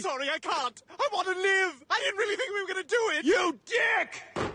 sorry, I can't. I want to live. I didn't really think we were going to do it. You dick!